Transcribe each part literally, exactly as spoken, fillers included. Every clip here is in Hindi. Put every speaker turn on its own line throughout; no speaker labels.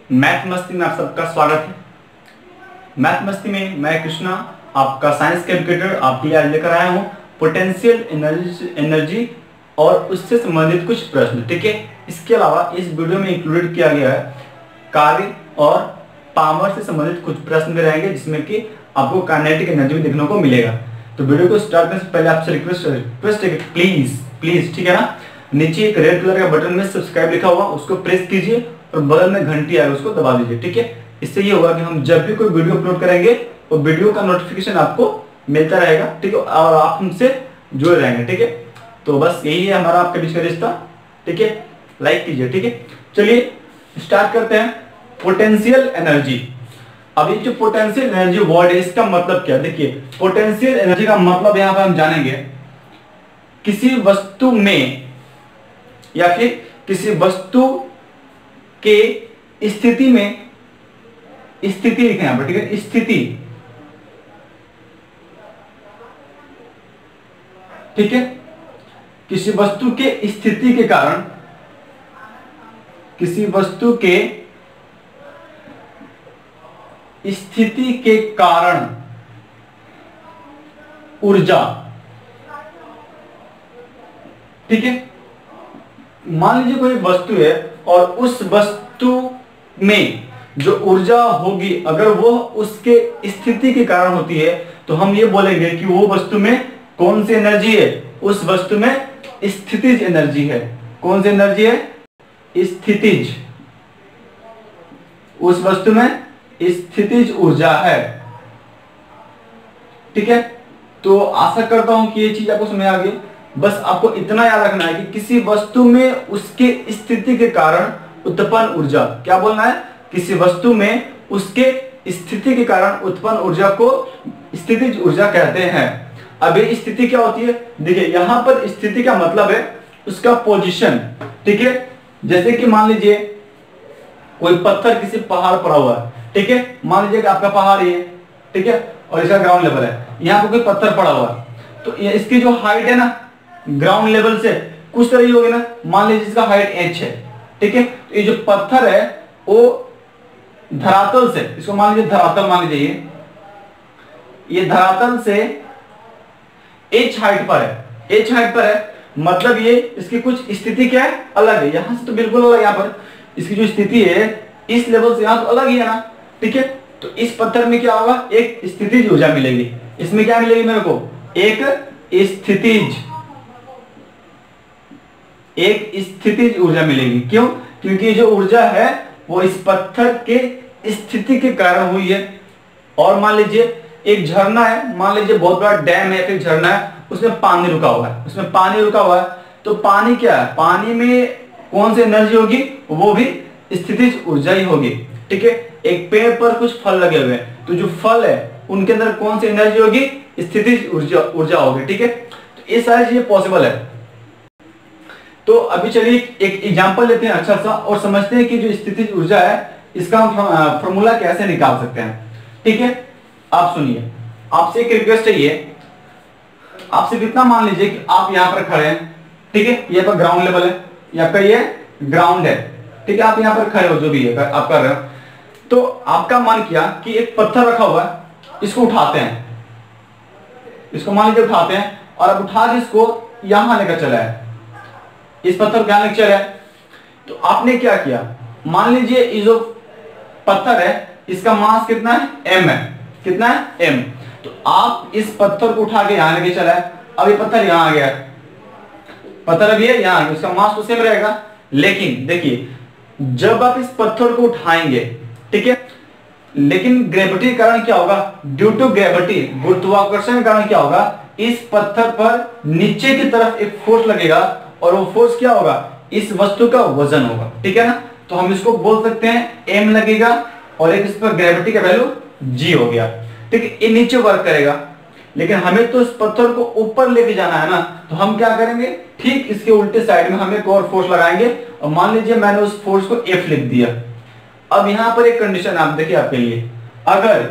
मैथ मस्ती में आप सबका स्वागत है। मैथ मस्ती में मैं कृष्णा आपका साइंस के एजुकेटर आपके लिए आज लेकर आया हूँ पोटेंशियल एनर्जी एनर्जी और उससे संबंधित कुछ प्रश्न। ठीक है, इसके अलावा इस वीडियो में इंक्लूडेड किया गया है कार्य और पावर से संबंधित कुछ प्रश्न भी रहेंगे जिसमें कि आपको काइनेटिक एनर्जी भी देखने को मिलेगा। तो वीडियो को स्टार्ट करने से पहले आपसे रिक्वेस्ट रिक्वेस्ट है कि प्लीज प्लीज ठीक है ना, नीचे एक रेड कलर का बटन में सब्सक्राइब लिखा हुआ उसको प्रेस कीजिए और बगल में घंटी आएगा उसको दबा दीजिए। ठीक है, इससे ये होगा कि हम जब भी कोई वीडियो अपलोड करेंगे वो वीडियो का नोटिफिकेशन आपको मिलता रहेगा। ठीक है, और आप हमसे जुड़े रहेंगे। ठीक है, तो बस यही है हमारा आपके बीच का रिश्ता। ठीक है, लाइक कीजिए। ठीक है, चलिए स्टार्ट करते हैं। Potential energy. अभी जो पोटेंशियल एनर्जी वर्ड है इसका मतलब क्या? देखिए, पोटेंशियल एनर्जी का मतलब यहां पर हम जानेंगे किसी वस्तु में या फिर किसी वस्तु के स्थिति में, स्थिति लिखें यहां पर। ठीक है, स्थिति। ठीक है, किसी वस्तु के स्थिति के कारण, किसी वस्तु के स्थिति के कारण ऊर्जा। ठीक है, मान लीजिए कोई वस्तु है और उस वस्तु में जो ऊर्जा होगी अगर वो उसके स्थिति के कारण होती है तो हम ये बोलेंगे कि वो वस्तु में कौन सी एनर्जी है? उस वस्तु में स्थितिज एनर्जी है। कौन सी एनर्जी है? स्थितिज। उस वस्तु में स्थितिज ऊर्जा है। ठीक है, तो आशा करता हूं कि ये चीज आपको समझ आ गई। बस आपको इतना याद रखना है कि किसी वस्तु में उसके स्थिति के कारण उत्पन्न ऊर्जा, क्या बोलना है? किसी वस्तु में उसके स्थिति के कारण उत्पन्न ऊर्जा को स्थितिज ऊर्जा कहते हैं। अब ये स्थिति क्या होती है? देखिए, यहां पर स्थिति का मतलब है उसका पोजीशन। ठीक है, जैसे कि मान लीजिए कोई पत्थर किसी पहाड़ पर पड़ा हुआ है। ठीक है, मान लीजिए कि आपका पहाड़ ये, ठीक है, और इसका ग्राउंड लेवल है, यहाँ पर कोई पत्थर पड़ा हुआ है तो इसकी जो हाइट है ना ग्राउंड लेवल से कुछ तरह होगी ना। मान लीजिए इसका हाइट एच है। ठीक है, तो ये जो पत्थर है वो धरातल से, इसको मान लीजिए धरातल मान लीजिए, ये धरातल से एच हाइट पर है। एच हाइट पर है मतलब ये इसकी कुछ स्थिति क्या है? अलग है। यहां से तो बिल्कुल अलग, यहाँ पर इसकी जो स्थिति है इस लेवल से यहां तो अलग ही है ना। ठीक है, तो इस पत्थर में क्या होगा? एक स्थितिज ऊर्जा मिलेगी। इसमें क्या मिलेगी मेरे को? एक स्थितिज एक स्थितिज ऊर्जा मिलेगी। क्यों? क्योंकि जो ऊर्जा है वो इस पत्थर के स्थिति के कारण हुई है। और मान लीजिए एक झरना है, मान लीजिए बहुत बड़ा डैम है, फिर झरना है, उसमें पानी रुका हुआ है, उसमें पानी रुका हुआ है तो पानी क्या है? पानी में कौन सी एनर्जी होगी? वो भी स्थितिज ऊर्जा ही होगी। ठीक है, एक पेड़ पर कुछ फल लगे हुए हैं तो जो फल है उनके अंदर कौन सी एनर्जी होगी? स्थितिज ऊर्जा ऊर्जा होगी। ठीक है, तो ये सारी चीजें पॉसिबल है। तो अभी चलिए एक एग्जांपल लेते हैं अच्छा सा और समझते हैं कि जो स्थितिज ऊर्जा है इसका हम फॉर्मूला कैसे निकाल सकते हैं। ठीक है, आप सुनिए, आपसे एक रिक्वेस्ट है, ये आपसे कितना, मान लीजिए कि आप यहां पर खड़े हैं। ठीक है, ये पर ग्राउंड लेवल है, यहाँ पर ये ग्राउंड है। ठीक है, आप यहाँ पर खड़े हो, जो भी है आप कर रहे हो, तो आपका मन किया कि एक पत्थर रखा हुआ है, इसको उठाते हैं, इसको मान लीजिए उठाते हैं और अब उठा के इसको यहां लेकर चला है, इस पत्थर को यहां लेकर चला है। तो आपने क्या किया? मान लीजिए ये जो पत्थर है इसका मास कितना है? एम है। कितना है? एम। तो आप इस पत्थर को उठा के यहां लेके चला है, अब ये पत्थर यहां आ गया, पत्थर अभी है यहां, उसका मास तो सेम रहेगा। लेकिन देखिए जब आप इस पत्थर को उठाएंगे, ठीक है, लेकिन ग्रेविटी के कारण क्या होगा? ड्यू टू ग्रेविटी, गुरुत्वाकर्षण के कारण क्या होगा? इस पत्थर पर नीचे की तरफ एक फोर्स लगेगा और वो फोर्स क्या होगा? इस वस्तु का वजन होगा। ठीक है ना, तो हम इसको बोल सकते हैं एम लगेगा और एक इस पर ग्रेविटी का वैल्यू जी हो गया। ठीक है, ये नीचे वर्क करेगा लेकिन हमें तो इस पत्थर को ऊपर लेके जाना है ना, तो हम क्या करेंगे? ठीक इसके उल्टे साइड में हम एक और फोर्स लगाएंगे और मान लीजिए मैंने उस फोर्स को एफ लिख दिया। अब यहां पर एक कंडीशन आप देखिए आपके लिए, अगर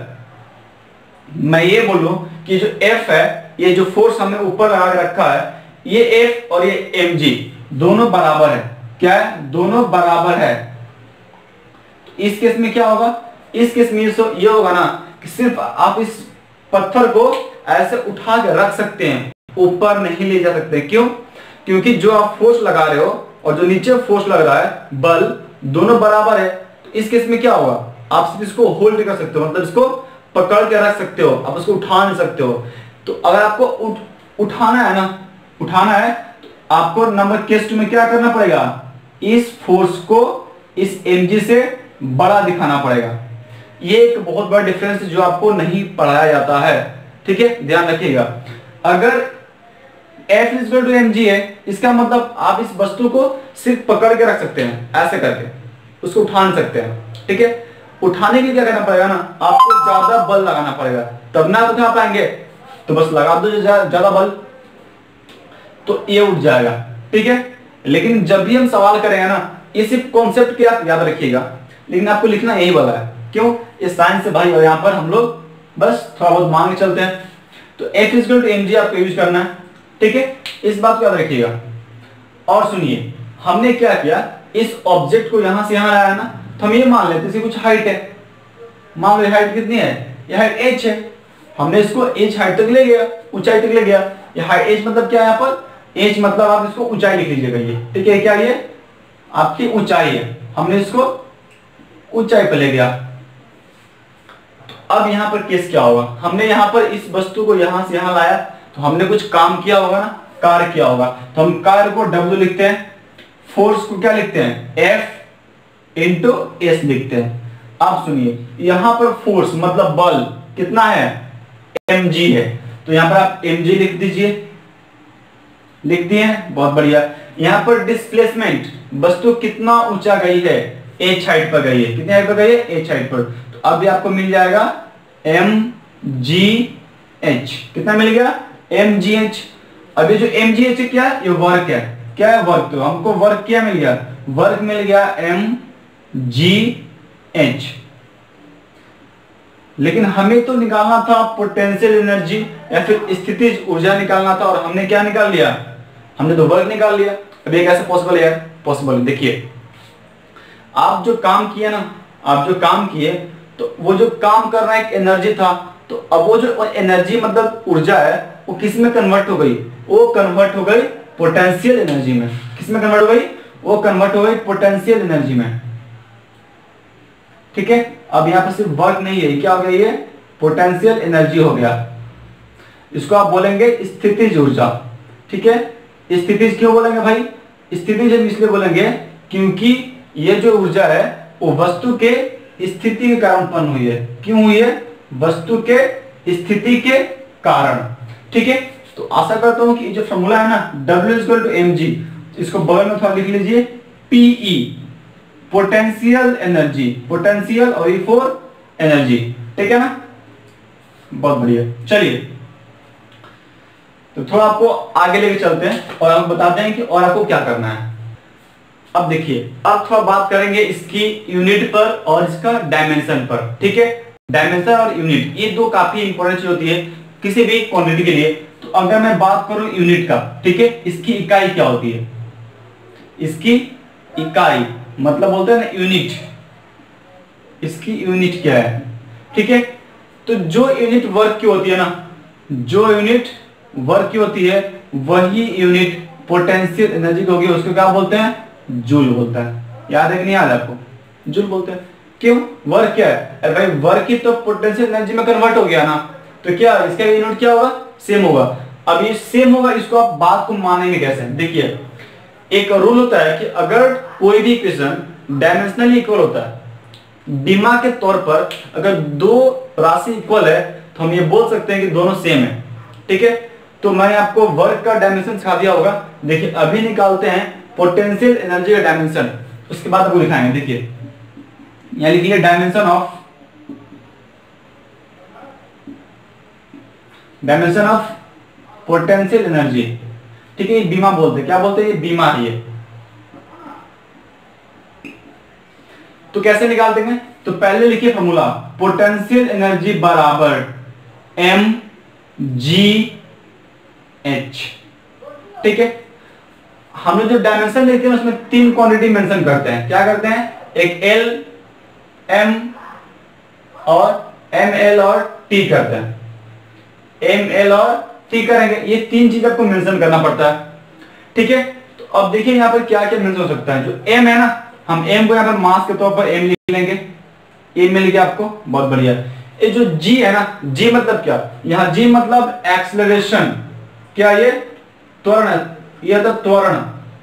मैं ये बोलूं कि जो एफ है, ये जो फोर्स हमने ऊपर लगा के रखा है, ये एफ और ये एम जी दोनों बराबर है। क्या है? दोनों बराबर है। इस केस में क्या होगा, इस केस में ये होगा ना कि सिर्फ आप इस पत्थर को ऐसे उठा के रख सकते हैं, ऊपर नहीं ले जा सकते। क्यों? क्योंकि जो आप फोर्स लगा रहे हो और जो नीचे फोर्स लग रहा है बल, दोनों बराबर है। तो इस केस में क्या होगा, आप सिर्फ इसको होल्ड कर सकते हो, मतलब इसको पकड़ के रख सकते हो, आप उसको उठा नहीं सकते हो। तो अगर आपको उठ, उठाना है ना, उठाना है तो आपको नंबर केस टू में क्या करना पड़ेगा, इस फोर्स को इस mg से बड़ा दिखाना पड़ेगा। ये एक बहुत बड़ा डिफरेंस जो आपको नहीं पढ़ाया जाता है, ठीक है, ध्यान रखिएगा। अगर F is equal to M G है, इसका मतलब आप इस वस्तु को सिर्फ पकड़ के रख सकते हैं, ऐसे करके उसको उठा नहीं सकते हैं, ठीक है। उठाने के लिए क्या करना पड़ेगा ना, आपको ज्यादा बल लगाना पड़ेगा, तब ना उठा पाएंगे। तो बस लगा दो ज्यादा बल तो ये उठ जाएगा, ठीक है। लेकिन जब भी हम सवाल करेंगे ना, ये सिर्फ कॉन्सेप्ट क्या याद रखिएगा, लेकिन आपको लिखना यही वाला है। क्यों? ये साइंस से भाई, यहाँ पर हम लोग बस थोड़ा बहुत मान के चलते हैं। तो F is equal to M G आपको यूज करना है, ठीक है, इस बात को याद रखिएगा। और सुनिए, हमने क्या किया, इस ऑब्जेक्ट को यहां से यहां लाया ना, तो हम ये मान लेते हैं कुछ हाइट है, मान लो हाइट कितनी है, ये हाइट h है, हमने इसको h हाइट तक ले गया, ऊंचाई तक ले गया। ये हाइट h मतलब क्या है, यहाँ पर h मतलब आप इसको ऊंचाई लिख लीजिएगा, ये ठीक है, क्या ये आपकी ऊंचाई है, हमने इसको ऊंचाई पर ले गया। अब यहाँ पर केस क्या होगा, हमने यहाँ पर इस वस्तु को यहां से यहां लाया, तो हमने कुछ काम किया होगा ना, कार्य किया होगा। तो हम कार्य को W लिखते हैं, फोर्स को क्या लिखते हैं, F इंटू एस लिखते हैं। आप सुनिए, यहां पर फोर्स मतलब बल कितना है, mg है, तो यहां पर आप mg लिख दीजिए, लिख दिए, बहुत बढ़िया। यहां पर डिस्प्लेसमेंट, वस्तु कितना ऊंचा गई है, h हाइट पर गई है, कितनी हाइट पर गई है, h हाइट पर। तो अब भी आपको मिल जाएगा mgh, कितना मिल गया, mgh। अब ये जो mgh है क्या, ये वर्क है, क्या है वर्क, तो हमको वर्क क्या मिल गया, वर्क मिल गया mgh। लेकिन हमें तो निकालना था पोटेंशियल एनर्जी या फिर स्थितिज ऊर्जा निकालना था, और हमने क्या निकाल लिया, हमने तो वर्क निकाल लिया। अब ये कैसे पॉसिबल है, पॉसिबल, देखिए आप जो काम किए ना, आप जो काम किए तो वो जो काम करना एक एनर्जी था, तो अब वो जो एनर्जी मतलब ऊर्जा है वो किस में कन्वर्ट हो गई, वो कन्वर्ट हो गई पोटेंशियल एनर्जी में। किस में कन्वर्ट हो गई, वो कन्वर्ट हो गई पोटेंशियल एनर्जी में, ठीक है। अब यहाँ पर सिर्फ वर्क नहीं है, क्या हो गया, ये पोटेंशियल एनर्जी हो गया। इसको आप बोलेंगे स्थितिज ऊर्जा, ठीक है। स्थितिज क्यों बोलेंगे भाई, स्थितिज हम इसलिए बोलेंगे क्योंकि ये जो ऊर्जा है वो वस्तु के स्थिति के कारण उत्पन्न हुई है। क्यों हुई है, वस्तु के स्थिति के कारण, ठीक है। तो आशा करता हूं कि जो फॉर्मूला है ना W equal to M G, इसको बगल में थोड़ा लिख लीजिए, पीई पोटेंशियल एनर्जी, पोटेंशियल और ई फॉर एनर्जी, ठीक है ना, बहुत बढ़िया। चलिए तो थोड़ा आपको आगे लेके चलते हैं और हम बताते हैं कि और आपको क्या करना है। अब देखिए, अब थोड़ा बात करेंगे इसकी यूनिट पर और इसका डायमेंशन पर, ठीक है। डायमेंशन और यूनिट ये दो काफी इंपॉर्टेंट चीज होती है किसी भी क्वांटिटी के लिए। तो अगर मैं बात करूं यूनिट का, ठीक है, इसकी इकाई क्या होती है, इसकी इकाई मतलब बोलते हैं ना यूनिट, इसकी यूनिट क्या है, ठीक है। तो जो यूनिट वर्क की होती है ना, जो यूनिट वर्क की होती है वही यूनिट पोटेंशियल एनर्जी की होगी, उसको क्या बोलते हैं, जूल बोलता है। याद है कि नहीं याद है आपको, जूल बोलते हैं। क्यों, वर्क क्या है, अरे भाई वर्क ही तो पोटेंशियल एनर्जी में कन्वर्ट हो गया ना, तो क्या इसका यूनिट क्या होगा, सेम होगा। अब ये सेम होगा, इसको आप बात को मानेंगे कैसे, देखिए एक रूल होता है कि अगर कोई भी इक्वेशन डायमेंशनली इक्वल होता है, डिमा के तौर पर अगर दो राशि इक्वल है तो हम ये बोल सकते हैं कि दोनों सेम है, ठीक है। तो मैंने आपको वर्क का डायमेंशन सिखा दिया होगा। देखिए अभी निकालते हैं पोटेंशियल एनर्जी का डायमेंशन, उसके बाद आपको लिखाएंगे। देखिए यहां लिखिए dimension of dimension of potential energy, ठीक है। ये बीमा बोलते हैं, क्या बोलते हैं, ये बीमा है ये। तो कैसे निकालते हैं, तो पहले लिखिए फॉर्मूला, पोटेंशियल एनर्जी बराबर एम जी एच, ठीक है। हम लोग जो डायमेंशन लेते हैं उसमें तीन क्वांटिटी मेंशन करते हैं, क्या करते हैं, एक एल, एम और एम एल और टी करते हैं, एम एल और टी करेंगे, ये तीन चीज आपको मेंशन करना पड़ता है, ठीक है। तो अब देखिए यहाँ पर क्या क्या मेंशन हो सकता है। जो एम है ना, हम एम को यहाँ पर मास के तौर पर एम लिख लेंगे, ए मिल गया आपको, बहुत बढ़िया। ये जो जी है ना, जी मतलब क्या, यहाँ जी मतलब एक्सेलरेशन, क्या ये त्वरण है, ये तो त्वरण,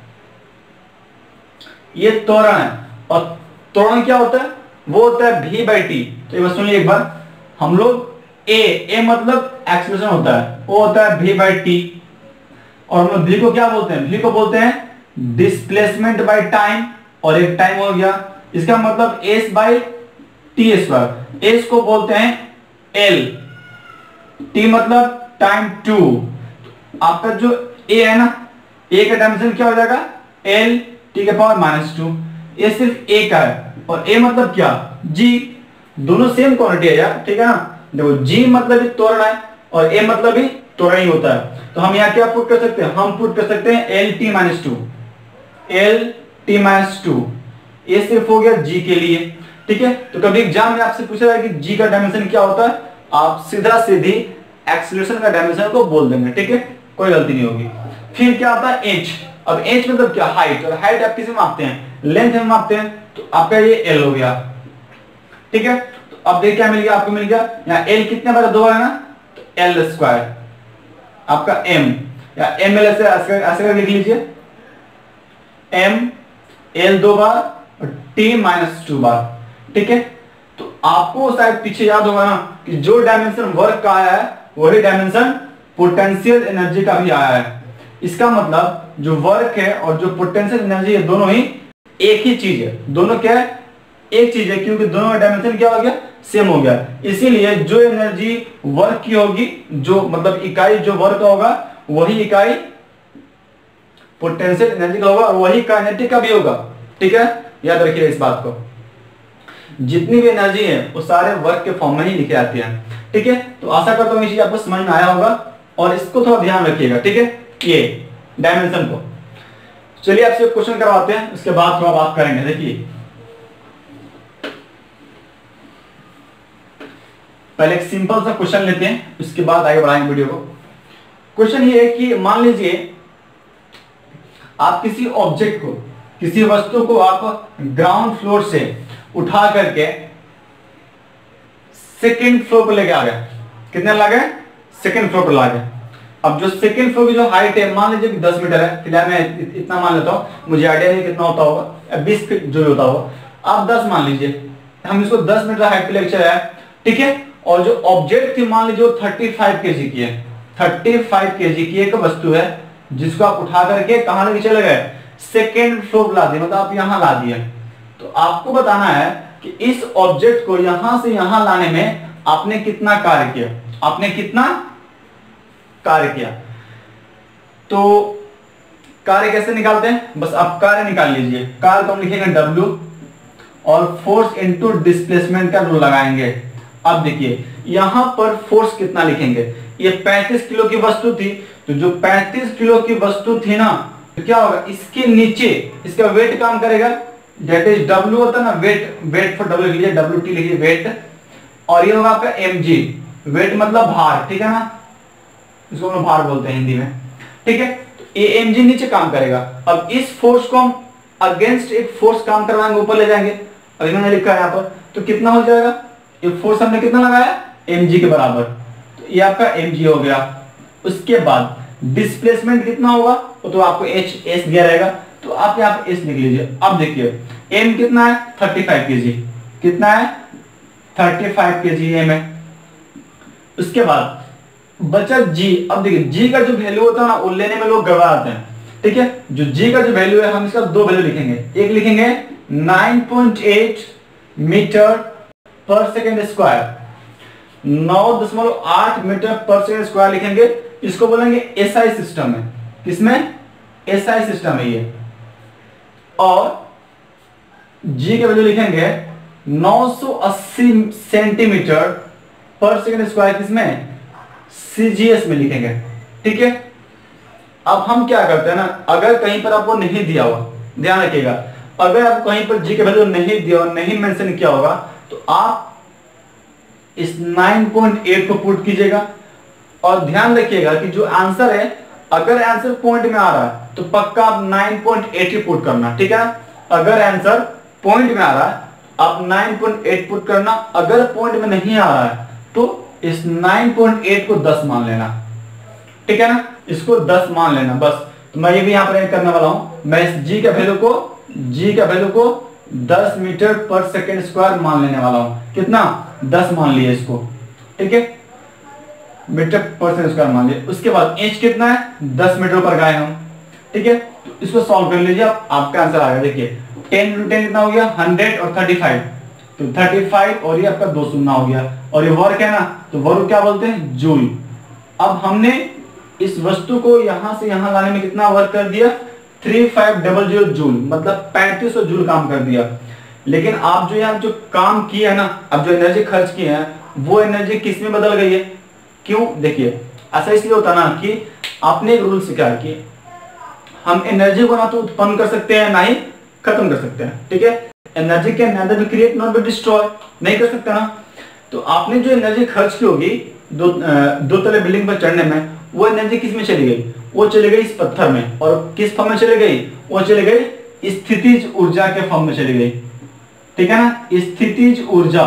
ये त्वरण है। और त्वरण क्या होता है, वो होता है v बाई टी। तो ये बस सुनिए एक बार, हम लोग a a मतलब एक्सेलरेशन होता है, वो होता है v बाई टी, और हम लोग v को क्या बोलते हैं, v को बोलते हैं डिस्प्लेसमेंट बाई टाइम, और एक टाइम हो गया, इसका मतलब s by T square. s को बोलते हैं l, t मतलब टाइम टू। आपका जो a है ना, a का डायमेंशन क्या हो जाएगा, l t के पावर माइनस टू। ये सिर्फ a का है, और a मतलब क्या, g, दोनों सेम क्वांटिटी है यार, ठीक है ना। देखो g मतलब भी त्वरण है और a मतलब भी त्वरण ही होता है। तो हम यहाँ क्या पुट कर सकते हैं, हम पुट कर सकते हैं L T minus two, L T minus two. ये सिर्फ हो गया g के लिए, ठीक है। तो कभी एग्जाम में आपसे पूछा जाए कि g का डायमेंशन क्या होता है, आप सीधा सीधी एक्सेलरेशन का डायमेंशन को बोल देंगे, ठीक है, कोई गलती नहीं होगी। फिर क्या आता है h, अब h मतलब क्या, हाइट, और हाइट आप किसे मापते हैं, लेंथ में मापते हैं, तो आपका ये l हो गया, ठीक है। तो अब देखिए क्या मिल गया, आपको मिल गया यहाँ l कितने बार दो बार है ना, तो l स्क्वायर आपका m, या एम एल ऐसे ऐसे करके लिख लीजिए, m l दो बार और t माइनस टू बार, ठीक है। तो आपको शायद पीछे याद होगा ना कि जो डायमेंशन वर्क का आया है वही डायमेंशन पोटेंशियल एनर्जी का भी आया है। इसका मतलब जो वर्क है और जो पोटेंशियल एनर्जी है दोनों ही एक ही चीज है, दोनों क्या है, एक चीज है, क्योंकि दोनों का डायमेंशन क्या हो गया, सेम हो गया। इसीलिए जो एनर्जी वर्क की होगी, जो मतलब इकाई जो वर्क का होगा वही इकाई पोटेंशियल एनर्जी का होगा, और वही काइनेटिक का भी होगा, ठीक है। याद रखिए इस बात को, जितनी भी एनर्जी है वो सारे वर्क के फॉर्म में ही लिखे जाती है, ठीक है। तो आशा करता हूँ ये चीज आपको समझ में आया होगा, और इसको थोड़ा ध्यान रखिएगा, ठीक है, ये डायमेंशन को। चलिए आपसे क्वेश्चन करवाते हैं, उसके बाद थोड़ा बात करेंगे। देखिए पहले एक सिंपल सा क्वेश्चन लेते हैं, उसके बाद आगे बढ़ाएंगे वीडियो को। क्वेश्चन ये है कि मान लीजिए आप किसी ऑब्जेक्ट को, किसी वस्तु को आप ग्राउंड फ्लोर से उठा करके सेकंड फ्लोर पर लेके आ गए, कितने ला गए, सेकंड फ्लोर पर ला गए। अब जो सेकंड फ्लोर की जो हाइट है मान लीजिए कि दस मीटर है, फिलहाल मैं इतना मान लेता हूं, मुझे आइडिया नहीं कितना होता होगा, बीस फीट जो भी होता होगा, आप दस मान लीजिए, हम इसको दस मीटर हाइट पे लेके चले आए, ठीक है। और जो ऑब्जेक्ट थी मान लीजिए पैंतीस केजी की है, पैंतीस केजी की एक वस्तु है जिसको आप उठा करके कहां लेके चले गए, सेकंड फ्लोर ला दिए, मतलब आप यहां ला दिए। तो आपको बताना है कि इस ऑब्जेक्ट को यहां से यहां लाने में आपने कितना कार्य किया, आपने कितना कार्य किया। तो कार्य कैसे निकालते हैं, बस आप कार्य निकाल लीजिए। कार्य को हम लिखेंगे W और फोर्स इनटू डिस्प्लेसमेंट का रूल लगाएंगे। अब देखिए यहां पर फोर्स कितना लिखेंगे, ये पैंतीस किलो की वस्तु थी, तो जो पैंतीस किलो की वस्तु थी ना, तो क्या होगा, इसके नीचे इसका वेट काम करेगा, दैट इज W होता है ना, वेट, वेट फॉर W लिख लीजिए, डब्ल्यू टी लिखिए वेट, और ये होगा आपका mg, वेट मतलब भार, ठीक है ना, इसको हम भार बोलते हैं हिंदी में, ठीक है। तो ये mg नीचे काम करेगा। अब इस फोर्स को हम अगेंस्ट एक फोर्स काम करवाएंगे, ऊपर ले जाएंगे, अभी मैंने लिखा है यहाँ पर, तो कितना हो जाएगा, ये फोर्स हमने कितना लगाया, mg के बराबर, तो ये आपका mg हो गया। उसके बाद डिस्प्लेसमेंट कितना होगा, वो तो आपको h s दिया रहेगा, तो आप यहाँ पे s लिख लीजिए। अब देखिए m कितना है, पैंतीस केजी, कितना है, पैंतीस केजी m है। उसके बाद बचा g। अब देखिए g का जो वैल्यू होता है ना, वो लेने में लोग गड़बड़ाते हैं, ठीक है। जो g का जो वैल्यू है, हम इसका दो वैल्यू लिखेंगे, एक लिखेंगे नौ पॉइंट आठ मीटर पर सेकेंड स्क्वायर, नौ दशमलव आठ मीटर पर सेकेंड स्क्वायर लिखेंगे, इसको बोलेंगे एसआई सिस्टम है, किसमें, एसआई सिस्टम है ये। और g के वैल्यू लिखेंगे नौ सौ अस्सी सेंटीमीटर पर सेकेंड स्क्वायर, किसमें, सीजीएस में लिखेंगे, ठीक है। अब हम क्या करते हैं ना, अगर कहीं पर आपको नहीं दिया हुआ, ध्यान रखिएगा, अगर आप कहीं पर जी के वैल्यू नहीं दिया और नहीं मेंशन किया होगा, तो आप इस नाइन पॉइंट एट को पुट कीजिएगा और ध्यान रखिएगा कि जो आंसर है, अगर आंसर पॉइंट में आ रहा है तो पक्का आप नाइन पॉइंट एट ही पुट करना, ठीक है। अगर आंसर पॉइंट में आ रहा है आप नाइन पॉइंट एट पुट करना, अगर पॉइंट में नहीं आ रहा है तो इस नाइन पॉइंट एट को दस मान लेना, ठीक है ना, इसको दस मान लेना बस। तो मैं ये भी यहाँ पर ऐड करने वाला हूं, मैं इस जी का वैल्यू को जी का वैल्यू को दस मीटर पर सेकेंड स्क्वायर मान लेने वाला हूं। कितना? दस मान लिया इसको, ठीक है, मीटर पर सेकेंड स्क्वायर मान लिया। उसके बाद इंच कितना है? दस मीटर पर गए हम, ठीक है। तो इसको सॉल्व कर लीजिए आप, आपका आंसर आएगा। देखिए टेन इंटू टेन कितना हो गया? हंड्रेड और थर्टी फाइव, तो थर्टी फाइव और ये आपका दो शून्य हो गया। और ये वर्क है ना, तो वर्क क्या बोलते हैं? जूल। अब हमने इस वस्तु को यहां से यहां लाने में कितना वर्क कर दिया? Three five double zero joule, मतलब पैंतीस सौ जूल काम कर दिया। लेकिन आप जो यहाँ जो काम किया है ना, अब जो एनर्जी खर्च की है वो एनर्जी किस में बदल गई है? क्यों? देखिए ऐसा इसलिए होता ना कि आपने एक रूल सीखा है कि हम एनर्जी को ना तो उत्पन्न कर सकते हैं ना ही खत्म कर सकते हैं, ठीक है। Energy can neither be create not be destroy, नहीं कर सकते ना। तो आपने जो एनर्जी खर्च की होगी दो दो तले बिल्डिंग पर चढ़ने में, वो एनर्जी किस में चली गई? वो चली गई इस पत्थर में। और किस फॉर्म में चली गई? वो चली गई स्थितिज ऊर्जा के फॉर्म में चली गई, ठीक है ना। स्थितिज ऊर्जा,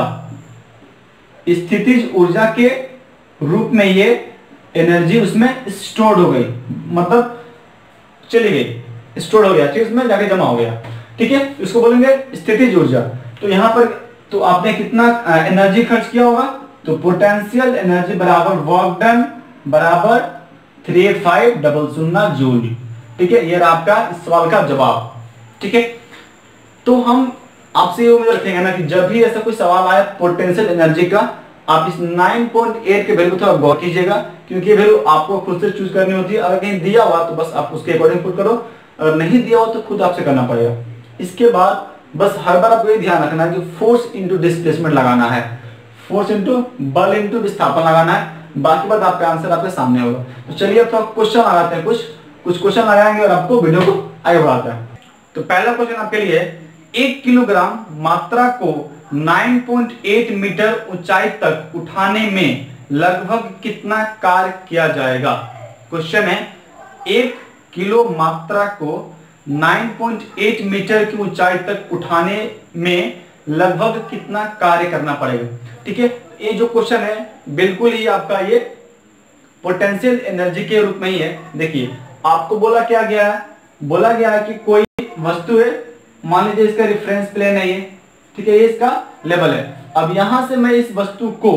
स्थितिज ऊर्जा के रूप में ये एनर्जी उसमें स्टोर्ड हो गई, मतलब चली गई, स्टोर हो गया, ठीक, उसमें जाके जमा हो गया, ठीक है। इसको बोलेंगे स्थितिज ऊर्जा। तो यहाँ पर तो आपने कितना एनर्जी खर्च किया होगा? तो पोटेंशियल एनर्जी बराबर वर्क डन बराबर थ्री फाइव डबल शून्य जूल, ठीक है। ये आपका इस सवाल का जवाब, ठीक है। तो हम आपसे ये उम्मीद रखेंगे ना कि जब भी ऐसा कोई सवाल आए पोटेंशियल एनर्जी का, आप इस नाइन पॉइंट एट के वैल्यू थोड़ा गौर कीजिएगा, क्योंकि ये वैल्यू आपको खुद से चूज करनी होती है। अगर कहीं दिया हुआ तो बस आप उसके अकॉर्डिंग पुट करो, अगर नहीं दिया हुआ तो खुद आपसे करना पड़ेगा। इसके बाद बस हर बार आपको ये ध्यान रखना है कि फोर्स इंटू डिस्प्लेसमेंट लगाना है, फोर्स इंटू बल इंटू विस्थापन लगाना है, बाकी बात आपका आंसर आपके सामने होगा। तो चलिए अब थोड़ा क्वेश्चन लगाते हैं, कुछ कुछ क्वेश्चन लगाएंगे और आपको वीडियो को आगे बढ़ाते हैं। तो पहला क्वेश्चन आपके लिए, एक किलोग्राम मात्रा को नाइन पॉइंट एट मीटर ऊंचाई तक उठाने में लगभग कितना कार्य किया जाएगा? क्वेश्चन है, एक किलो मात्रा को नाइन पॉइंट एट मीटर की ऊंचाई तक उठाने में लगभग कितना कार्य करना पड़ेगा, ठीक है। ये जो क्वेश्चन है बिल्कुल ही आपका ये पोटेंशियल एनर्जी के रूप में ही है। देखिए आपको बोला क्या गया है? बोला गया है कि कोई वस्तु है, मान लीजिए इसका रेफरेंस प्लेन है ये, ठीक है, ये इसका लेवल है। अब यहां से मैं इस वस्तु को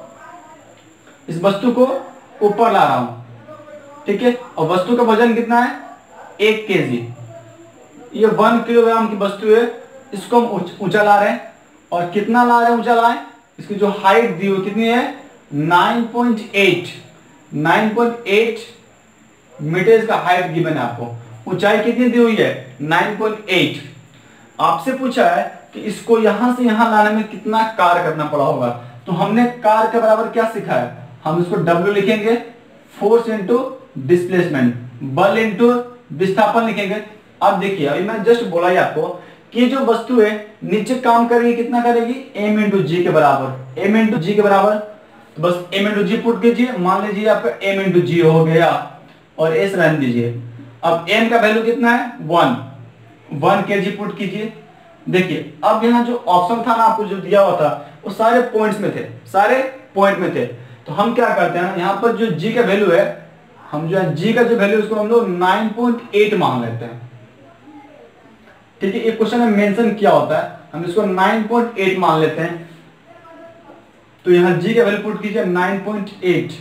इस वस्तु को ऊपर ला रहा हूं, ठीक है, और वस्तु का वजन कितना है? एक केजी। ये वन किलोग्राम की वस्तु है, इसको हम ऊंचा ला रहे हैं। और कितना ला रहे हैं ऊंचा लाए? इसकी जो हाइट दी हुई कितनी है? Nine point eight, nine point eight metre इसका हाइट गिवन है आपको। ऊंचाई कितनी दी हुई है? Nine point eight. आपसे पूछा है कि इसको यहां से यहां लाने में कितना कार्य करना पड़ा होगा। तो हमने कार्य के बराबर क्या सीखा है? हम इसको W लिखेंगे, फोर्स इंटू डिस्प्लेसमेंट, बल इंटू विस्थापन लिखेंगे। अब देखिए अभी मैं जस्ट बोला ही आपको कि जो वस्तु है नीचे काम करेगी, कितना करेगी? एम इंटू जी के बराबर, एम इंटू जी के बराबर। तो बस एम इंटू जी पुट कीजिए, मान लीजिए आपका एम इंटू जी हो गया और एस रहने दीजिए। अब एम का वैल्यू कितना है? वन, वन के जी पुट कीजिए। देखिए अब यहाँ जो ऑप्शन था ना आपको जो दिया हुआ था वो सारे पॉइंट्स में थे, सारे पॉइंट में थे। तो हम क्या करते हैं, यहाँ पर जो जी का वैल्यू है, हम जो है जी का जो वैल्यू उसको हम लोग नाइन पॉइंट एट मान लेते हैं, ठीक है। ये क्वेश्चन में मेंशन किया होता है, हम इसको नाइन पॉइंट एट मान लेते हैं। तो यहाँ जी का वैल्यू पुट कीजिए नाइन पॉइंट एट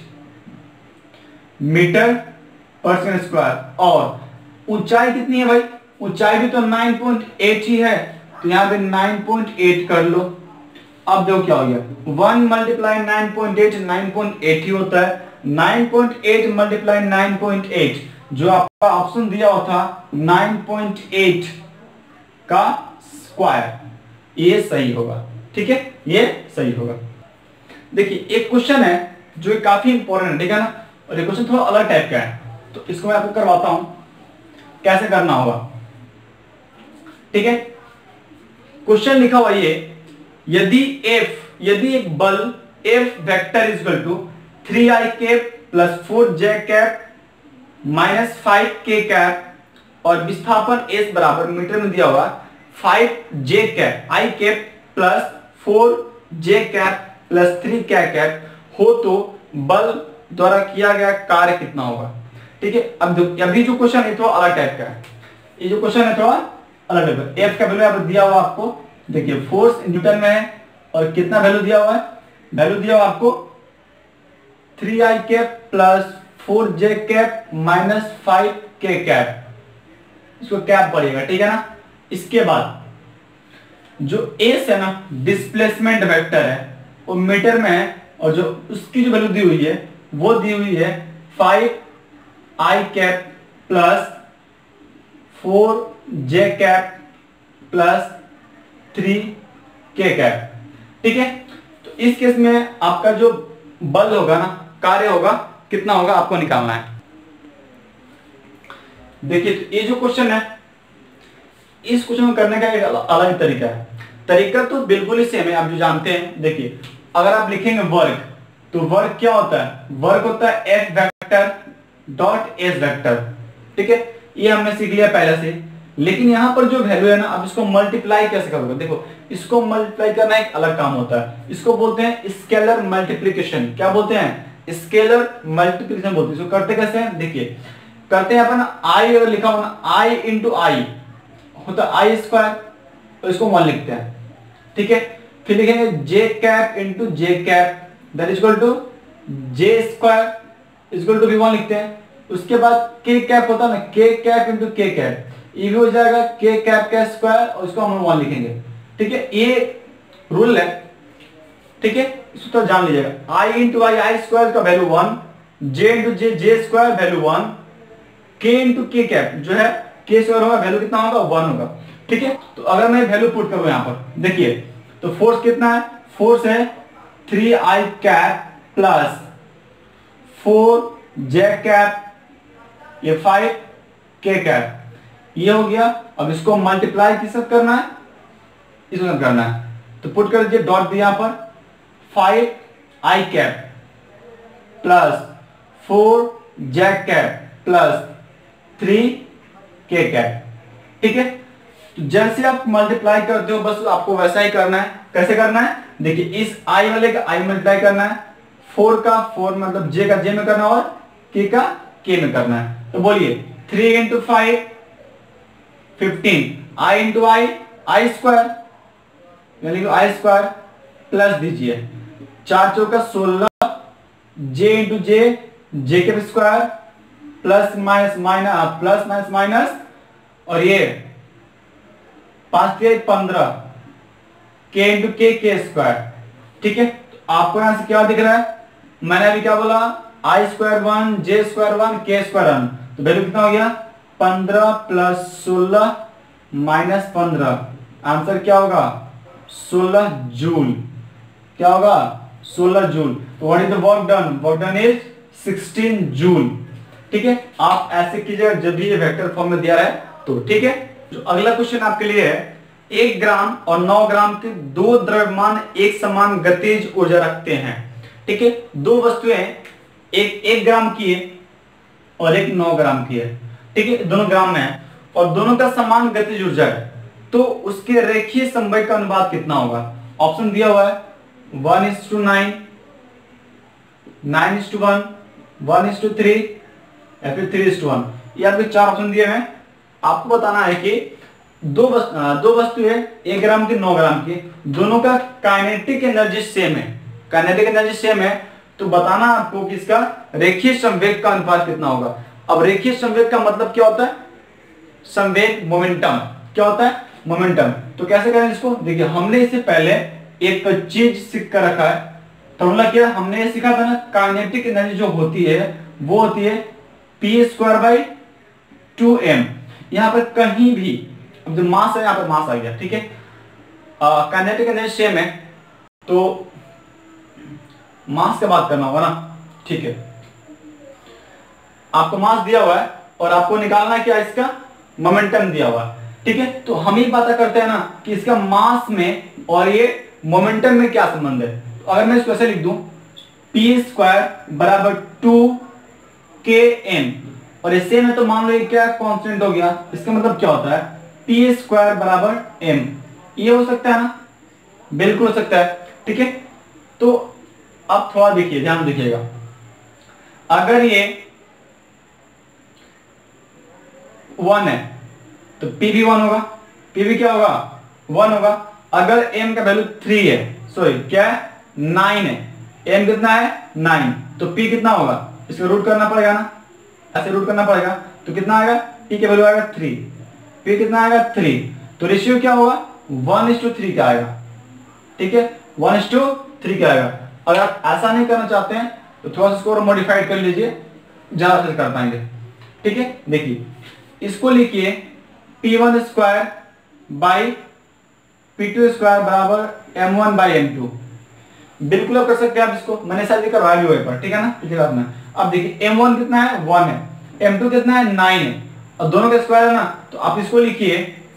मीटर पर सेकंड स्क्वायर। और ऊंचाई कितनी है भाई? ऊंचाई भी तो नाइन पॉइंट एट ही है, तो यहाँ पे नाइन पॉइंट एट कर लो। अब देखो क्या हो गया, one multiply nine point eight, nine point eight ही होता है। Nine point eight multiply nine point eight, जो आपका ऑप्शन दिया हुआ था नाइन पॉइंट एट का स्क्वायर, ये सही होगा, ठीक है, ये सही होगा। देखिए एक क्वेश्चन है जो काफी इंपॉर्टेंट है, ठीक है ना, और ये क्वेश्चन थोड़ा अलग टाइप का है, तो इसको मैं आपको करवाता हूं कैसे करना होगा, ठीक है। क्वेश्चन लिखा हुआ ये यदि F यदि एक बल F vector is equal to three I cap plus four J cap minus five K cap और विस्थापन S बराबर मीटर में दिया हुआ five J cap I cap plus four J cap plus three K cap हो तो बल द्वारा किया गया कार्य कितना होगा। ठीक है, अब अभी जो क्वेश्चन है थोड़ा अलग टाइप का है, ये जो क्वेश्चन है थोड़ा अलग टाइप का। एफ का वैल्यू यहाँ पर दिया हुआ आपको, देखिए फोर्स न्यूटन में है और कितना वैल्यू दिया हुआ है, वैल्यू दिया हुआ आपको three I cap plus four J cap minus five K cap, इसको कैप पड़ेगा। ठीक है ना। इसके बाद जो एस है ना डिस्प्लेसमेंट वेक्टर है वो मीटर में है और जो उसकी जो वैल्यू दी हुई है वो दी हुई है five I cap plus four J cap plus three K cap. ठीक है, तो इस केस में आपका जो बल होगा ना, कार्य होगा, कितना होगा आपको निकालना है। देखिए तो ये जो क्वेश्चन है, इस क्वेश्चन को करने का एक अलग तरीका है। तरीका तो बिल्कुल ही सेम है, आप जो जानते हैं। देखिए अगर आप लिखेंगे वर्ग, तो वर्ग क्या होता है, वर्ग होता है F vector dot S vector. ठीक है, ये हमने सीख लिया पहले से। लेकिन यहां पर जो वैल्यू है ना, अब इसको मल्टीप्लाई कैसे करोगे। देखो इसको मल्टीप्लाई करना एक अलग काम होता है, इसको बोलते हैं स्केलर मल्टीप्लिकेशन। क्या बोलते हैं, स्केलर मल्टीप्लिकेशन बोलते हैं। इसको करते कैसे हैं, देखिए करते हैं अपन आई, अगर लिखा हो ना आई इंटू आई होता है आई स्क्वायर, तो इसको वन लिखते हैं। ठीक है, फिर लिखेंगे J cap into J cap that is equal to J square is equal to भी वन लिखते हैं। उसके बाद के कैप होता है ना, के कैप इंटू के कैप, ये भी हो जाएगा के कैप का स्क्वायर और इसको हम वन लिखेंगे। ठीक है, ये रूल है। ठीक है, इसको तो जान लीजिएगा, I into I I square का value one, J into J J square value one, K into K cap जो है के स्क्वायर होगा वैल्यू कितना होगा, वन होगा। ठीक है, तो अगर मैं वैल्यू पुट करूं यहां पर, देखिए तो फोर्स कितना है, फोर्स है three I cap plus four J cap, ये फाइव के कैप, ये हो गया। अब इसको मल्टीप्लाई किससे करना है, इसको करना है, तो पुट कर दीजिए डॉट दिया पर five I cap plus four J cap plus three K cap. ठीक है, तो जैसे आप मल्टीप्लाई करते हो बस आपको वैसा ही करना है। कैसे करना है, देखिए इस आई वाले का आई मल्टीप्लाई करना है, फोर का फोर मतलब जे का जे में करना और के का के में करना है। तो बोलिए three into five fifteen, I into I I square यानी आई स्क्वायर प्लस दीजिए चार चौका सोलह, जे इंटू जे जे के square plus minus minus plus minus minus और ये पांच के पंद्रह, के इंटू के के स्क्वायर। ठीक है, तो आपको यहां से क्या दिख रहा है, मैंने अभी क्या बोला, I square one, J square one, K square one, तो वैल्यू कितना हो गया पंद्रह प्लस सोलह माइनस पंद्रह, आंसर क्या होगा सोलह जूल। क्या होगा सोलह जूल। तो what is the work done, work done is sixteen joule. ठीक है, आप ऐसे कीजिएगा जब भी ये वेक्टर फॉर्म में दिया है तो। ठीक है, जो अगला क्वेश्चन आपके लिए है, एक ग्राम और नौ ग्राम के दो द्रव्यमान एक समान गतिज ऊर्जा रखते हैं। ठीक है, दो वस्तुएं एक एक ग्राम की है और एक नौ ग्राम की है। ठीक है, दोनों ग्राम में है और दोनों का समान गतिज ऊर्जा है, तो उसके रेखीय संवेग का अनुपात कितना होगा। ऑप्शन दिया हुआ है one is to nine, nine is to one, one is to three या फिर थ्री इज टू वन। ये आपके चार ऑप्शन दिए हैं। आपको बताना है कि दो वस्तु दो वस्तु है एक ग्राम की नौ ग्राम की, दोनों का काइनेटिक एनर्जी सेम है, काइनेटिक एनर्जी सेम है, तो बताना आपको कि इसका रेखीय संवेग का अनुपात कितना होगा। अब रेखीय संवेग का मतलब क्या होता है, संवेग मोमेंटम। क्या होता है मोमेंटम। तो कैसे करें इसको, देखिए हमने इससे पहले एक चीज सीख कर रखा है, फॉर्मूला क्या हमने ये सीखा था ना, काइनेटिक एनर्जी जो होती है वो होती है P square by two M. यहां पर कहीं भी अब जो मास है, यहां पर मास आ गया। ठीक है, काइनेटिक एनर्जी सेम है तो मास का बात करना होगा ना। ठीक है, आपको मास दिया हुआ है और आपको निकालना क्या, इसका मोमेंटम दिया हुआ है। ठीक है, तो हम ही पता करते हैं ना कि इसका मास में और ये मोमेंटम में क्या संबंध है। तो अगर मैं इसको ऐसे लिख दूं, पी स्क्वायर बराबर टू के एम, और इससे में तो मान लो ये क्या कांस्टेंट हो गया, इसका मतलब क्या होता है, पी स्क्वायर बराबर एम। ये हो सकता है ना, बिल्कुल हो सकता है, ठीक है। तो अब थोड़ा देखिए, ध्यान देखिएगा, अगर ये वन है तो पी भी वन होगा, पी भी क्या होगा, वन होगा। अगर m का वैल्यू थ्री है, सॉरी क्या है, नाइन है, m कितना है, नाइन, तो p कितना होगा, इसको रूट करना पड़ेगा ना, ऐसे रूट करना पड़ेगा, तो कितना आएगा, p का वैल्यू आएगा थ्री, p कितना आएगा थ्री, तो रेशियो क्या होगा, वन इज टू थ्री का आएगा, ठीक है, वन इज टू थ्री का आएगा। अगर आप ऐसा नहीं करना चाहते हैं तो थोड़ा सा इसको और मॉडिफाइड कर लीजिए, ज्यादा से कर पाएंगे, ठीक है। देखिए इसको लिखिए P one square by P two square बराबर M one by M two. बिल्कुल आप कर सकते हैं आप इसको, मैंने शायद लिखा वैल्यू है पर, ठीक है ना, पिछली बात में। अब देखिए एम वन कितना है, वन है, एम टू कितना है, नाइन है, और दोनों का स्क्वायर है ना, तो आप इसको लिखिए,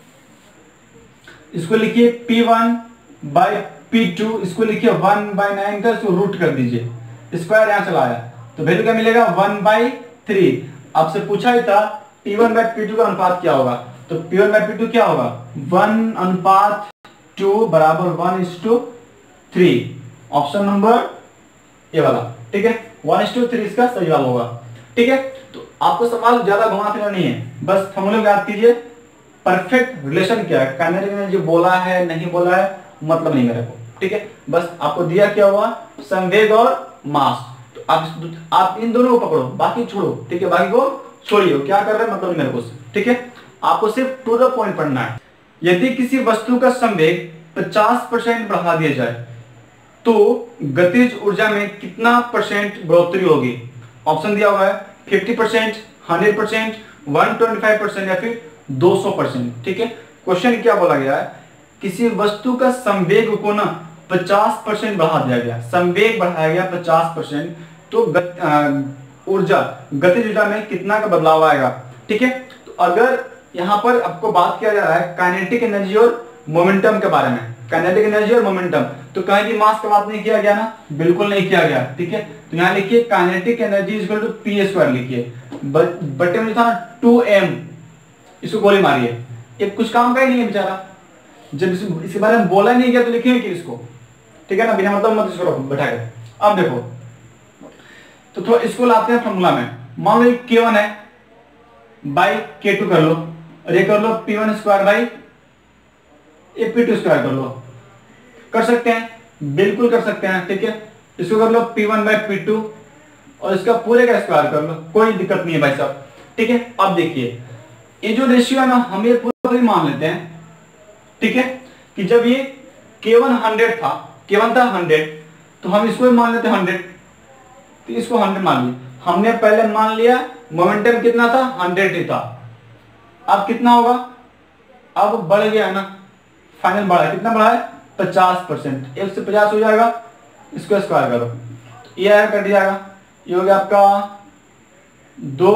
इसको लिखिए P one by P two, इसको लिखिए वन बाई नाइन का, इसको रूट कर दीजिए, स्क्वायर यहां चला आया, तो वैल्यू क्या मिलेगा, वन बाई थ्री। आपसे पूछा ही था P one by P two का अनुपात क्या होगा, तो P one by P two क्या होगा, वन अनुपात टू बराबर one is to three, option number ये वाला, ठीक है, वन इज टू थ्री इसका सही जवाब होगा, ठीक है। तो आपको सवाल ज्यादा घुमा फिरना नहीं है, बस फॉर्मूले याद कीजिए, परफेक्ट रिलेशन क्या है, काइनेटिक एनर्जी बोला है नहीं बोला है मतलब नहीं मेरे को, ठीक है, बस आपको दिया क्या हुआ, संवेग और मास, तो आप आप इन दोनों को पकड़ो, बाकी छोड़ो, ठीक है, बाकी को छोड़िए, क्या कर रहे हैं मतलब मेरे को, ठीक है, आपको सिर्फ टू द पॉइंट पढ़ना है। यदि किसी वस्तु का संवेग पचास परसेंट बढ़ा दिया जाए तो गतिज ऊर्जा में कितना परसेंट बढ़ोतरी होगी। ऑप्शन दिया हुआ है fifty percent, hundred percent, one twenty five percent या फिर दो सौ परसेंट, ठीक है। क्वेश्चन क्या बोला गया है, किसी वस्तु का संवेग को ना पचास परसेंट बढ़ा दिया गया, संवेग बढ़ाया गया पचास परसेंट, तो गत, ऊर्जा गतिज ऊर्जा में कितना का बदलाव आएगा, ठीक है। तो अगर यहाँ पर आपको बात किया जा रहा है काइनेटिक एनर्जी और मोमेंटम के बारे में, काइनेटिक एनर्जी और मोमेंटम, तो कहीं भी मास का बात नहीं किया गया ना, बिल्कुल नहीं किया गया, ठीक है। तो यहाँ लिखिए kinetic energy is equal to P square लिखिए, बटे में जो था ना टू एम, इसको गोली मारिए, ये कुछ काम का ही नहीं है बेचारा, जब इस, इसके बारे में बोला नहीं गया तो लिखेंगे कि इसको, ठीक है ना, बिना मतलब मत इसको बैठा के। अब देखो तो थोड़ा इसको लाते हैं फॉर्मूला में, मान लो के वन है बाई के टू कर लो, और ये कर लो पी वन स्क्वायर बाई ये पी टू स्क्वायर कर लो, कर सकते हैं, बिल्कुल कर सकते हैं, ठीक है। इसको कर लो P one by P two और इसका पूरे का स्क्वायर कर लो, कोई दिक्कत नहीं है भाई साहब, ठीक है। अब देखिए ये जो रेशियो है ना, हम ये पूरा मान लेते हैं, ठीक है, कि जब ये के वन हंड्रेड था, के वन था हंड्रेड, तो हम इसको भी मान लेते हैं हंड्रेड, तो इसको हंड्रेड मान लिया, हमने पहले मान लिया मोमेंटम कितना था, हंड्रेड ही था, अब कितना होगा, अब बढ़ गया ना, फाइनल बढ़ा, कितना बढ़ा है, पचास परसेंट, एक से पचास हो जाएगा, इसको स्क्वायर करो, तो ये कर दिया जाएगा, ये हो गया आपका दो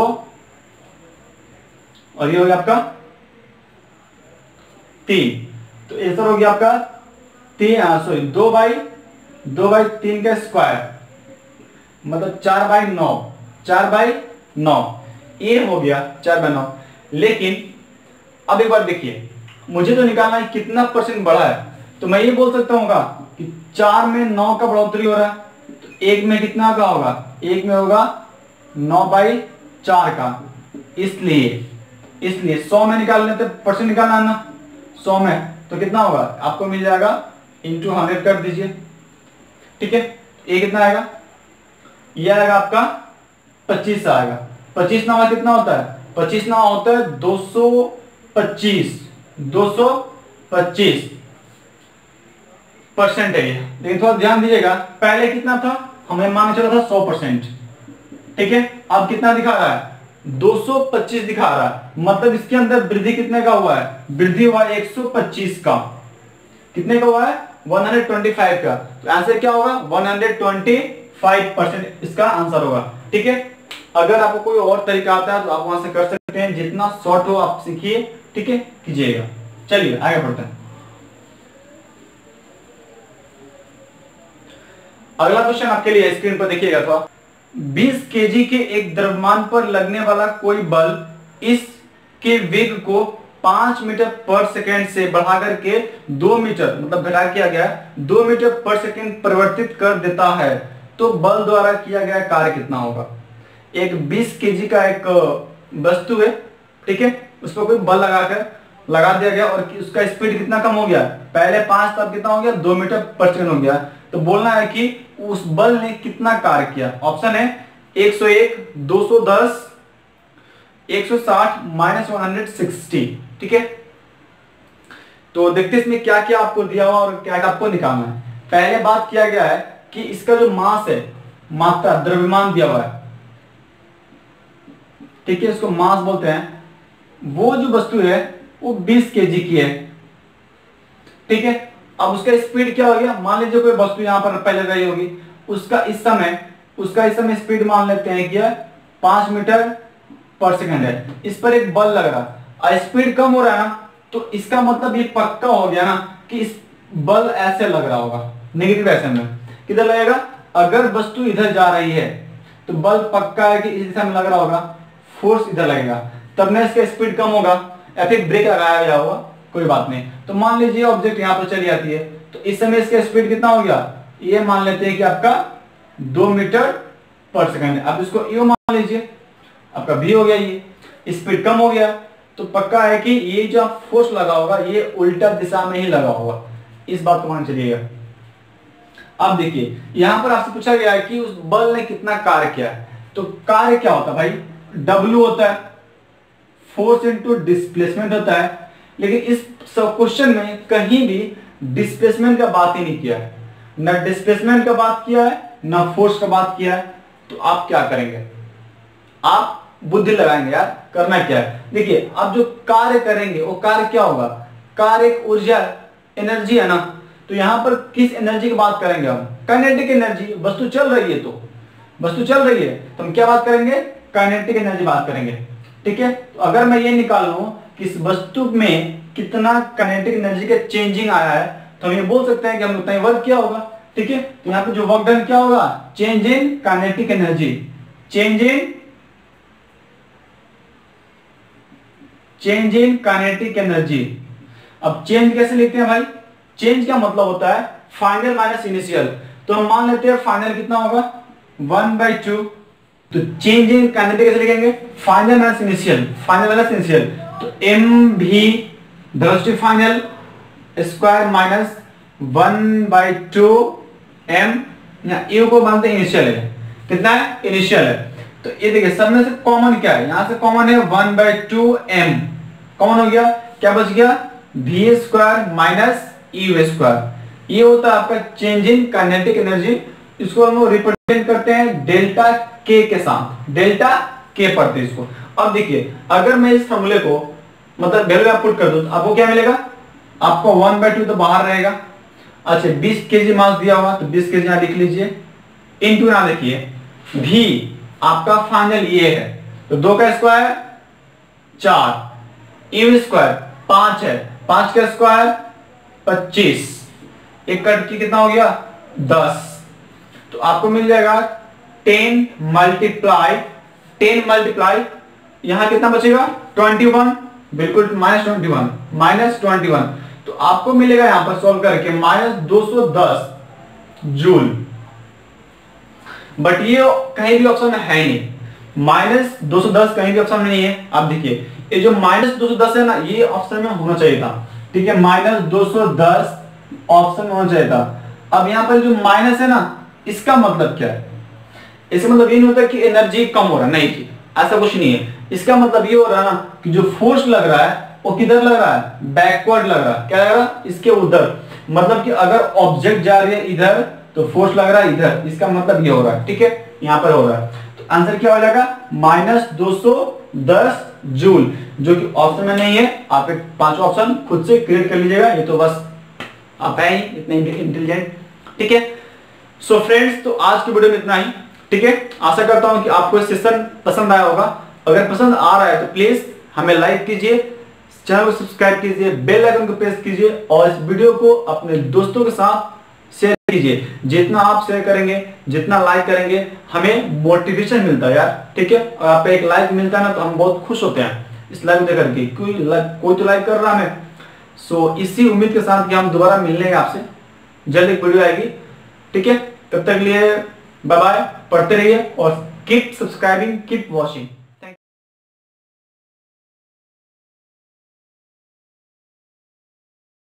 और ये हो गया आपका तीन, तो ऐसा हो गया आपका तीन, सॉरी दो बाई दो बाई तीन का स्क्वायर मतलब चार बाई नौ, चार बाई नौ, ये हो गया चार बाई नौ। लेकिन अब एक बार देखिए, मुझे तो निकालना है कितना परसेंट बढ़ा है, तो मैं ये बोल सकता हूँ कि चार में नौ का बढ़ोतरी हो रहा है, तो एक में कितना का होगा, एक में होगा नौ बाई चार का, इसलिए इसलिए सौ में निकाल लेते, परसेंट निकालना है ना, सौ में तो कितना होगा, आपको मिल जाएगा इंटू हंड्रेड कर दीजिए, ठीक है। ये कितना आएगा, ये आएगा आपका पच्चीस आएगा, पच्चीस नवा कितना होता है, पच्चीस नवा होता है दो सौ पच्चीस, दो सौ पच्चीस परसेंट है ये। लेकिन थोड़ा ध्यान दीजिएगा, पहले कितना था, हमें मान चला था सौ परसेंट, ठीक है, अब कितना दिखा रहा है, दो सौ पच्चीस दिखा रहा है, मतलब इसके अंदर वृद्धि कितने का हुआ है, वृद्धि हुआ है एक सौ पच्चीस का, कितने का हुआ है, एक सौ पच्चीस का, तो आंसर क्या होगा, एक सौ पच्चीस परसेंट इसका आंसर होगा, ठीक है। अगर आपको कोई और तरीका आता है तो आप वहां से कर सकते हैं, जितना शॉर्ट हो आप सीखिए, ठीक है, कीजिएगा। चलिए आगे बढ़ते हैं। अगला क्वेश्चन आपके लिए स्क्रीन पर देखिएगा थोड़ा। बीस केजी के एक द्रव्यमान पर लगने वाला कोई बल इसके वेग को पांच मीटर पर सेकेंड से बढ़ाकर के दो मीटर मतलब घटा किया गया दो मीटर पर सेकेंड परिवर्तित कर देता है, तो बल द्वारा किया गया कार्य कितना होगा। एक बीस केजी का एक वस्तु है, ठीक है, उस पर कोई बल लगाकर लगा दिया गया और उसका स्पीड कितना कम हो गया, पहले पांच तब कितना हो गया दो मीटर पर सेकेंड हो गया। तो बोलना है कि उस बल ने कितना कार्य किया। ऑप्शन है एक सौ एक, दो सौ दस, एक सौ साठ, माइनस वन सिक्सटी। ठीक है, तो देखते इसमें क्या क्या आपको दिया हुआ और क्या क्या आपको निकालना है। पहले बात किया गया है कि इसका जो मास है, मात्रा द्रव्यमान दिया हुआ है, ठीक है, इसको मास बोलते हैं। वो जो वस्तु है वो बीस केजी की है, ठीक है। अब उसका स्पीड क्या हो गया, मान लीजिए कोई वस्तु यहां पर पहले गई होगी, उसका इस समय उसका इस समय स्पीड मान लेते हैं कि पांच मीटर पर सेकंड है। इस पर एक बल लग रहा है, स्पीड कम हो रहा है ना, तो इसका मतलब ये पक्का हो गया ना कि इस बल ऐसे लग रहा होगा, नेगेटिव डायरेक्शन में। किधर लगेगा, अगर वस्तु इधर जा रही है तो बल पक्का है कि इस दिशा में लग रहा होगा, फोर्स इधर लगेगा, तब ना इसका स्पीड कम होगा या फिर ब्रेक लगाया गया होगा, कोई बात नहीं। तो मान लीजिए ऑब्जेक्ट यहाँ पर चली जाती है, तो इस समय इसका स्पीड कितना हो गया, ये मान लेते हैं कि आपका दो मीटर पर सेकंड है। अब इसको यू मान लीजिए, आपका भी हो गया, ये स्पीड कम हो गया, तो पक्का है कि ये जो फोर्स लगा होगा ये उल्टा दिशा में ही लगा होगा, इस बात को मान चलिएगा। अब देखिए यहां पर आपसे पूछा गया है कि उस बल ने कितना कार्य किया है, तो कार्य क्या होता है भाई, W होता है, फोर्स इनटू डिस्प्लेसमेंट होता है। लेकिन इस सब क्वेश्चन में कहीं भी डिस्प्लेसमेंट का बात ही नहीं किया है, ना डिस्प्लेसमेंट का बात किया है ना फोर्स का बात किया है। तो आप क्या करेंगे, आप बुद्धि लगाएंगे यार, करना क्या है। देखिए आप जो कार्य करेंगे वो कार्य क्या होगा, कार्य एक ऊर्जा एनर्जी है ना, तो यहां पर किस एनर्जी की बात करेंगे हम, काइनेटिक एनर्जी। वस्तु चल रही है तो वस्तु चल रही है तो हम क्या बात करेंगे, काइनेटिक एनर्जी बात करेंगे, ठीक है। तो अगर मैं ये निकाल लूं कि इस वस्तु में कितना काइनेटिक एनर्जी का चेंजिंग आया है, तो हम ये बोल सकते हैं कि हम उतना ही वर्क किया होगा, ठीक है। तो यहाँ पे जो वर्क डन क्या होगा, change in kinetic energy, change in change in kinetic energy. अब चेंज कैसे लिखते हैं भाई, चेंज का मतलब होता है फाइनल माइनस इनिशियल। तो हम मान लेते हैं फाइनल कितना होगा वन बाई टू, तो चेंज इन काइनेटिक कैसे लिखेंगे, final minus initial, final minus initial, तो एम भी velocity final square minus one by two M, U को मानते हैं इनिशियल है, कितना है इनिशियल है। तो ये देखिए सब में से कॉमन क्या है, यहां से कॉमन है one by two M, common हो गया, क्या बच गया V square minus U square. ये होता है आपका चेंज इन काइनेटिक एनर्जी। इसको हम रिप्रेजेंट करते हैं डेल्टा के के साथ, डेल्टा के पढ़ते हैं इसको। अब देखिए अगर मैं इस फॉर्मूले को मतलब वैल्यू आप पुट कर दूं तो आपको क्या मिलेगा, आपको वन बाई टू तो बाहर रहेगा। अच्छा बीस केजी मास दिया हुआ तो बीस केजी यहां लिख लीजिए, इनटू यहां देखिए भी आपका फाइनल ये है, तो दो का स्क्वायर चार, यू स्क्वायर पांच है, पांच का स्क्वायर पच्चीस, एक कट की कितना हो गया दस, तो आपको मिल जाएगा टेन मल्टीप्लाई टेन मल्टीप्लाई यहां कितना बचेगा ट्वेंटी वन, बिल्कुल minus twenty one minus twenty one, तो आपको मिलेगा यहां पर सॉल्व करके माइनस दो सौ दस जूल। बट ये कहीं भी ऑप्शन में है नहीं, माइनस दो सौ दस कहीं भी ऑप्शन में नहीं है। आप देखिए ये जो माइनस दो सौ दस है ना, ये ऑप्शन में होना चाहिए था, ठीक है, माइनस दो सौ दस ऑप्शन में होना चाहिए था। अब यहाँ पर जो माइनस है ना, इसका मतलब क्या है, इसका मतलब ये नहीं होता कि एनर्जी कम हो रहा है, नहीं जी ऐसा कुछ नहीं है। इसका मतलब ये हो रहा है ना कि जो फोर्स लग रहा है वो किधर लग रहा है, बैकवर्ड लग रहा है, क्या लग रहा है इसके उधर, मतलब कि अगर ऑब्जेक्ट जा रही है इधर तो फोर्स लग रहा है इधर, इसका मतलब ये हो रहा है, ठीक है, यहाँ पर हो रहा है। तो आंसर क्या हो जाएगा माइनस दो सौ दस जूल, जो कि ऑप्शन में नहीं है। आप एक पांचवा ऑप्शन खुद से क्रिएट कर लीजिएगा, ये तो बस आप है ही इतने इंटेलिजेंट, ठीक है। सो फ्रेंड्स तो आज की वीडियो में इतना ही, ठीक है। आशा करता हूं कि आपको सेशन पसंद आया होगा। अगर पसंद आ रहा है तो प्लीज हमें लाइक कीजिए, चैनल को सब्सक्राइब कीजिए, बेल आइकन को प्रेस कीजिए और इस वीडियो को अपने दोस्तों के साथ शेयर कीजिए। जितना आप शेयर करेंगे, जितना लाइक करेंगे, हमें मोटिवेशन मिलता है यार, ठीक है। और आप एक लाइक मिलता है ना तो हम बहुत खुश होते हैं इस लाइक देख करके, कोई कोई तो लाइक कर रहा है। सो इसी उम्मीद के साथ कि हम दोबारा मिलेंगे आपसे, जल्द एक वीडियो आएगी, ठीक है। तब तक लिए बाय बाय, पढ़ते रहिए और कीप सब्सक्राइबिंग, कीप वॉचिंग।